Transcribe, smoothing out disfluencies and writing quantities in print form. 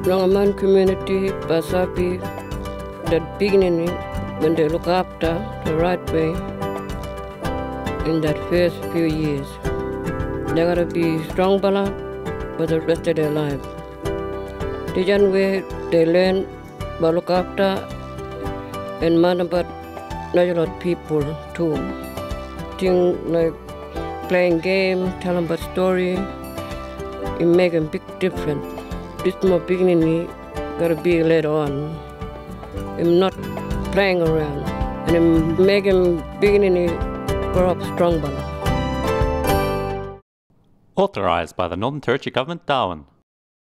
Longaman community, Basapi, that beginning when they look after the right way in that first few years. They gotta be strong bala for the rest of their life. The young way they learn about look after and man about natural people too. Things like playing game, telling about story, it make a big difference. This more beginning gotta be later on. I'm not playing around, and I'm making beginning grow up strong. Authorised by the Northern Territory Government, Darwin.